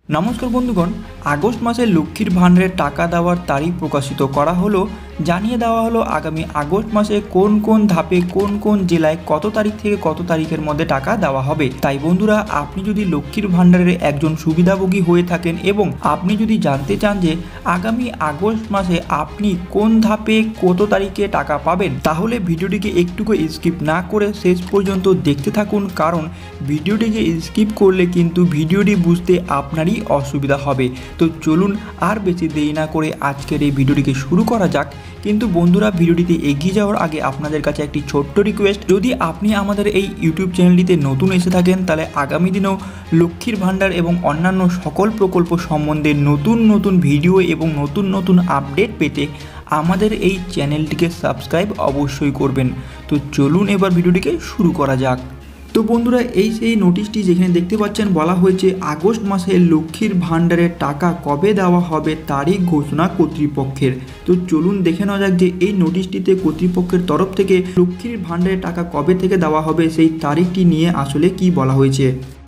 নমস্কার বন্ধুগণ, আগস্ট মাসে লক্ষ্মীর ভাণ্ডারের টাকা দেওয়ার তারিখ প্রকাশিত করা হলো। জানিয়ে দেওয়া হলো আগামী আগস্ট মাসে কোন কোন ধাপে কোন কোন জেলায় কত তারিখ থেকে কত তারিখের মধ্যে টাকা দেওয়া হবে। তাই বন্ধুরা, আপনি যদি লক্ষ্মীর ভাণ্ডারের একজন সুবিধাভোগী হয়ে থাকেন এবং আপনি যদি জানতে চান যে আগামী আগস্ট মাসে আপনি কোন ধাপে কত তারিখে টাকা পাবেন, তাহলে ভিডিওটিকে একটুকু স্কিপ না করে শেষ পর্যন্ত দেখতে থাকুন, কারণ ভিডিওটিকে স্কিপ করলে কিন্তু ভিডিওটি বুঝতে আপনারই অসুবিধা হবে। তো চলুন আর বেশি দেরি না করে আজকের এই ভিডিওটিকে শুরু করা যাক। কিন্তু বন্ধুরা, ভিডিওটিতে এগিয়ে যাওয়ার আগে আপনাদের কাছে একটি ছোট্ট রিকোয়েস্ট, যদি আপনি আমাদের এই ইউটিউব চ্যানেলটিতে নতুন এসে থাকেন, তাহলে আগামী দিনেও লক্ষ্মীর ভাণ্ডার এবং অন্যান্য সকল প্রকল্প সম্বন্ধে নতুন নতুন ভিডিও এবং নতুন নতুন আপডেট পেতে আমাদের এই চ্যানেলটিকে সাবস্ক্রাইব অবশ্যই করবেন। তো চলুন এবার ভিডিওটিকে শুরু করা যাক। তো বন্ধুরা, এই সেই নোটিশটি যেখানে দেখতে পাচ্ছেন বলা হয়েছে আগস্ট মাসে লক্ষ্মীর ভাণ্ডারের টাকা কবে দেওয়া হবে তারিখ ঘোষণা কর্তৃপক্ষের। তো চলুন দেখে নেওয়া যাক যে এই নোটিশটিতে কর্তৃপক্ষের তরফ থেকে লক্ষ্মীর ভাণ্ডারের টাকা কবে থেকে দেওয়া হবে সেই তারিখটি নিয়ে আসলে কি বলা হয়েছে।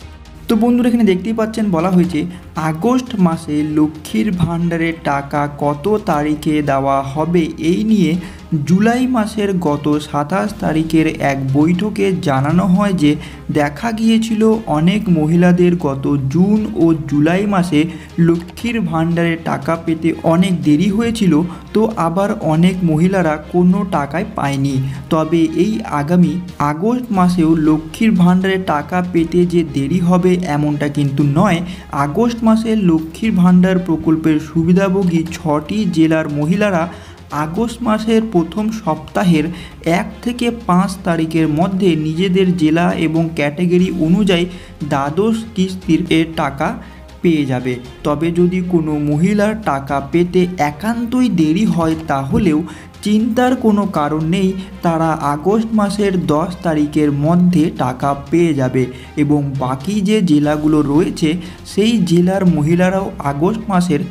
তো বন্ধুরা, এখানে দেখতেই পাচ্ছেন বলা হয়েছে আগস্ট মাসে লক্ষ্মীর ভাণ্ডারের টাকা কত তারিখে দেওয়া হবে এই নিয়ে জুলাই মাসের গত 27 তারিখের এক বৈঠকে জানানো হয় যে দেখা গিয়েছিল অনেক মহিলাদের গত জুন ও জুলাই মাসে লক্ষ্মীর ভাণ্ডারের টাকা পেতে অনেক দেরি হয়েছিল, তো আবার অনেক মহিলারা কোনো টাকাই পায়নি। তবে এই আগামী আগস্ট মাসেও লক্ষ্মীর ভাণ্ডারের টাকা পেতে যে দেরি হবে এমনটা কিন্তু নয়। আগস্ট মাসে লক্ষ্মীর ভাণ্ডার প্রকল্পের সুবিধাভোগী 6টি জেলার মহিলারা আগস্ট মাসের প্রথম সপ্তাহের 1 থেকে 5 তারিখের মধ্যে নিজেদের জেলা এবং ক্যাটাগরি অনুযায়ী দ্বাদশ কিস্তির টাকা পেয়ে যাবে। তবে যদি কোনো মহিলার টাকা পেতে একান্তই দেরি হয় তাহলেও চিন্তার কোনো কারণ নেই, তারা আগস্ট মাসের 10 তারিখের মধ্যে টাকা পেয়ে যাবে এবং বাকি যে জেলাগুলো রয়েছে সেই জেলার মহিলারাও আগস্ট মাসের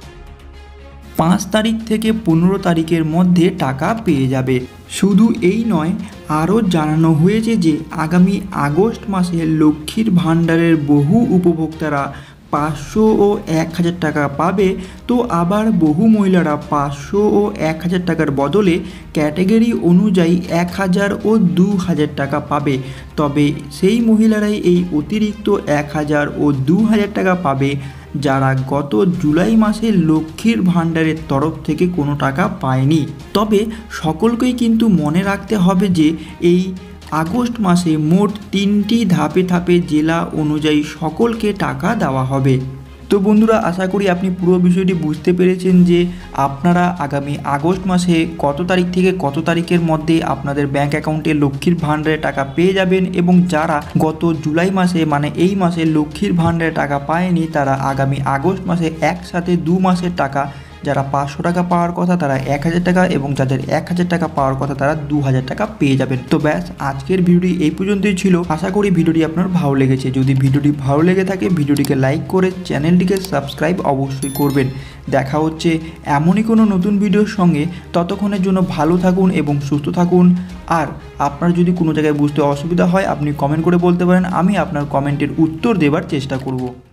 5 তারিখ থেকে 15 তারিখের মধ্যে টাকা পেয়ে যাবে। শুধু এই নয়, আরও জানানো হয়েছে যে আগামী আগস্ট মাসে লক্ষ্মীর ভাণ্ডারের বহু উপভোক্তারা 500 ও 1000 টাকা পাবে, তো আবার বহু মহিলারা 500 ও 1000 টাকার বদলে ক্যাটাগরি অনুযায়ী 1000 ও 2000 টাকা পাবে। তবে সেই মহিলারাই এই অতিরিক্ত 1000 ও 2000 টাকা পাবে যারা গত জুলাই মাসে লক্ষ্মীর ভাণ্ডারের তরফ থেকে কোনো টাকা পায়নি। তবে সকলকেই কিন্তু মনে রাখতে হবে যে এই আগস্ট মাসে মোট 3টি ধাপে ধাপে জেলা অনুযায়ী সকলকে টাকা দেওয়া হবে। তো বন্ধুরা, আশা করি আপনি পুরো বিষয়টি বুঝতে পেরেছেন যে আপনারা আগামী আগস্ট মাসে কত তারিখ থেকে কত তারিখের মধ্যে আপনাদের ব্যাংক অ্যাকাউন্টে লক্ষ্মীর ভাণ্ডারের টাকা পেয়ে যাবেন, এবং যারা গত জুলাই মাসে মানে এই মাসে লক্ষ্মীর ভাণ্ডারের টাকা পায়নি তারা আগামী আগস্ট মাসে একসাথে 2 মাসের টাকা, যারা 500 টাকা পাওয়ার কথা তারা 1000 টাকা এবং যাদের 1000 টাকা পাওয়ার কথা তারা 2000 টাকা পেয়ে যাবেন। তো ব্যাস, আজকের ভিডিওটি এই পর্যন্তই ছিল। আশা করি ভিডিওটি আপনার ভালো লেগেছে। যদি ভিডিওটি ভালো লেগে থাকে ভিডিওটিকে লাইক করে চ্যানেলটিকে সাবস্ক্রাইব অবশ্যই করবেন। দেখা হচ্ছে এমনই কোনো নতুন ভিডিওর সঙ্গে। ততক্ষণের জন্য ভালো থাকুন এবং সুস্থ থাকুন। আর আপনার যদি কোনো জায়গায় বুঝতে অসুবিধা হয় আপনি কমেন্ট করে বলতে পারেন, আমি আপনার কমেন্টের উত্তর দেওয়ার চেষ্টা করব।